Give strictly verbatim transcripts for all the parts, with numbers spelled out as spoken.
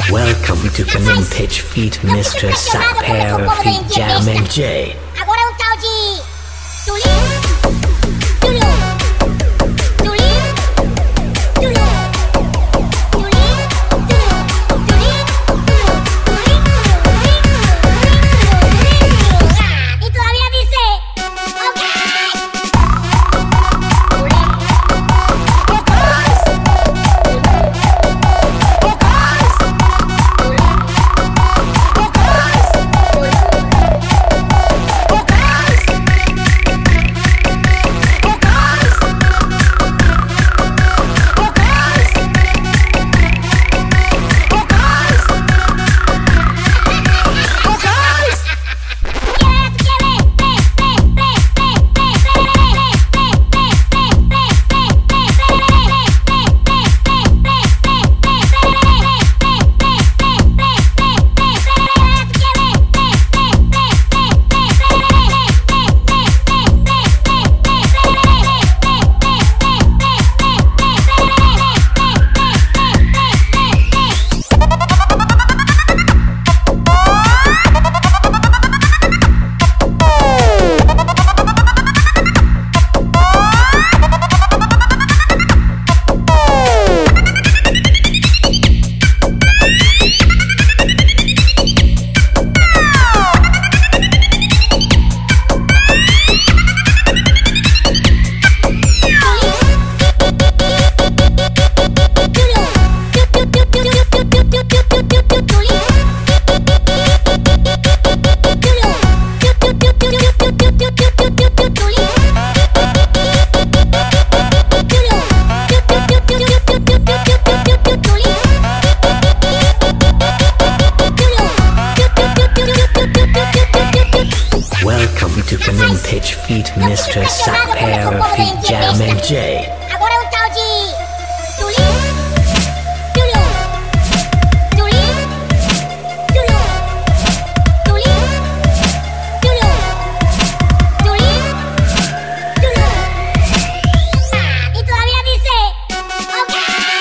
Welcome to Camin Pitch Feet, Mister Sapera Feet Jam and J. Agora é um tal de Tulinho, Tulinho, Tulinho, Tulinho, Tulinho, Tulinho, e todavía dice, ok. Welcome to Camin Pitch Feet, Mister Sapera Feet Jam and J. Agora é um tal de Tulinho, Tulinho, Tulinho, Tulinho, Tulinho, Tulinho, Tulinho, Tulinho. E todavía dice, ok.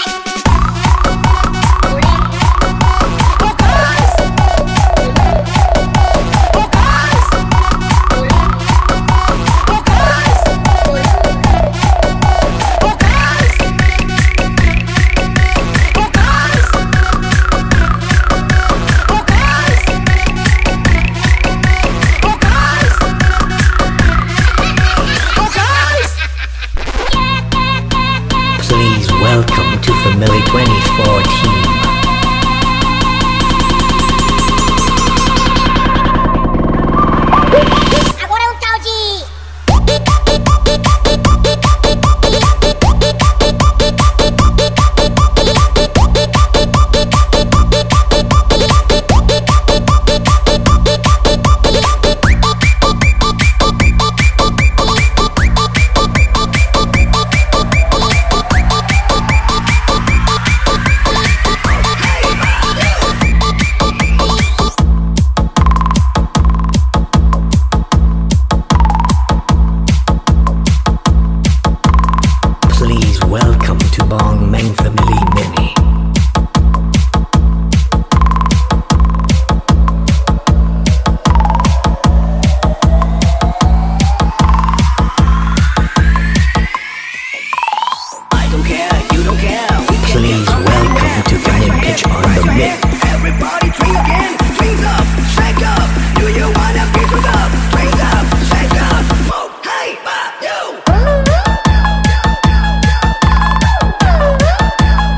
Please welcome to Family twenty fourteen. Agora é um tal de Please welcome to Bong Meng Family Mini. I don't care, you don't care. We can Please get welcome to Camin Pitch on the Mix. Everybody drink again, drink up, shake up. Do you wanna be drunk up? Drink up, shake up. Oh, hey, but you.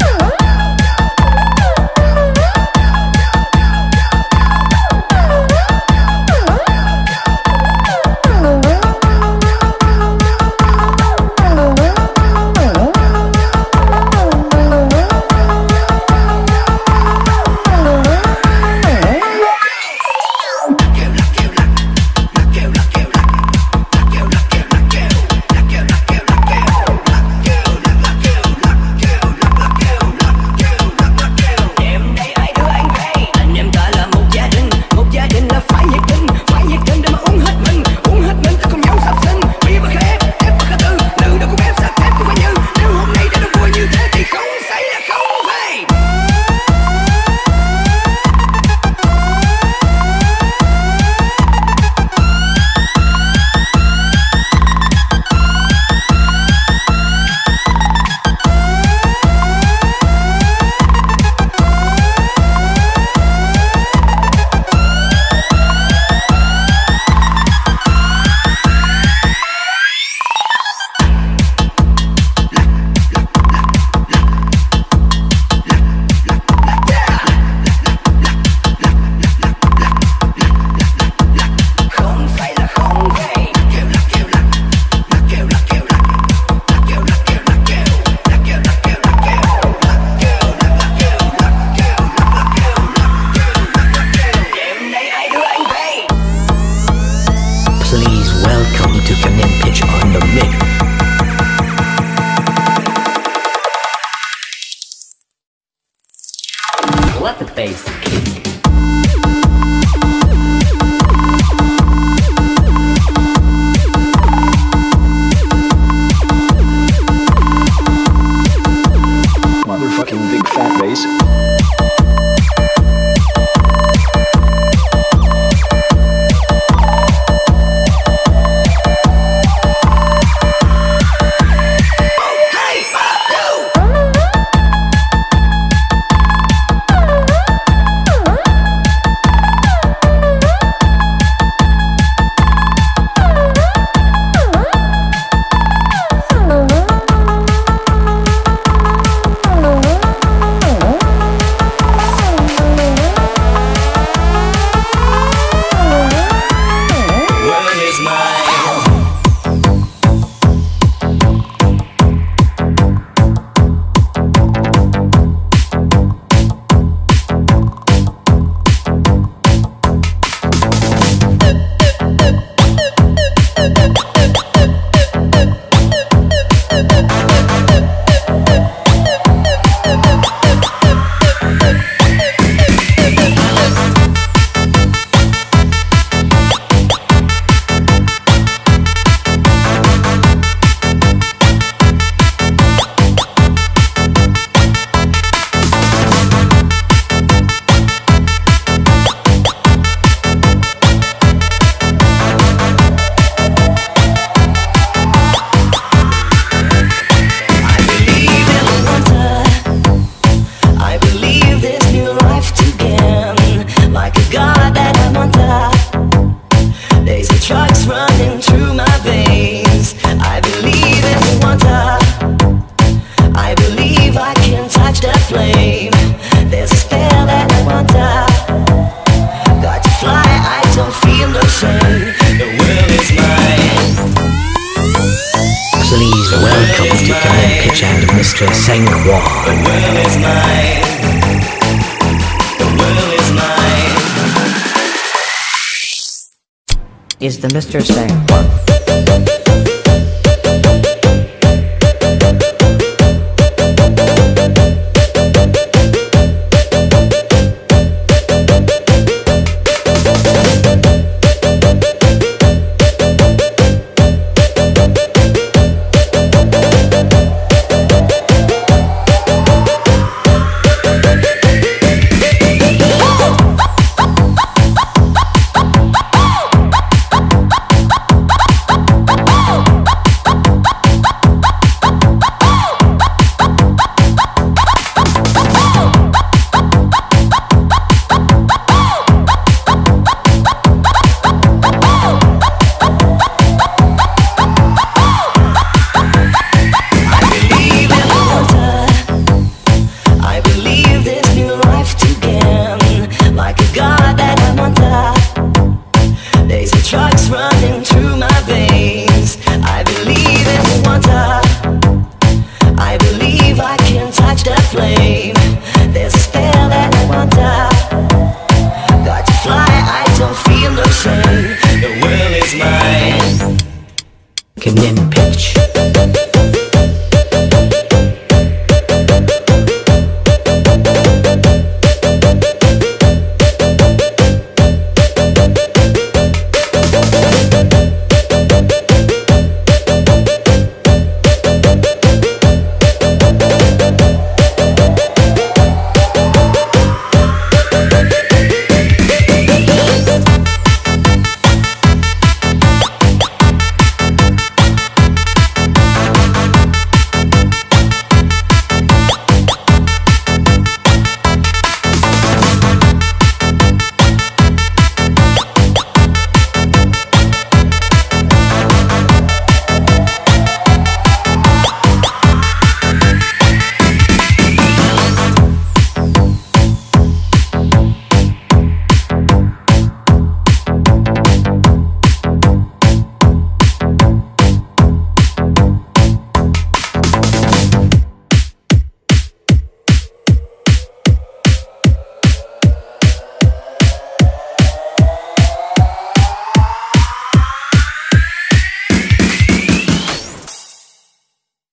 let the bass kick. Motherfucking big fat bass. Trucks running through my veins. I believe in the wonder. I believe I can touch the flame. There's a spell that I wonder. Got to fly, I don't feel no shame. The world is mine. Please welcome to Command Pitch and Mister Sengwa. The world is mine. The world is mine. Is the Mister Sengwa?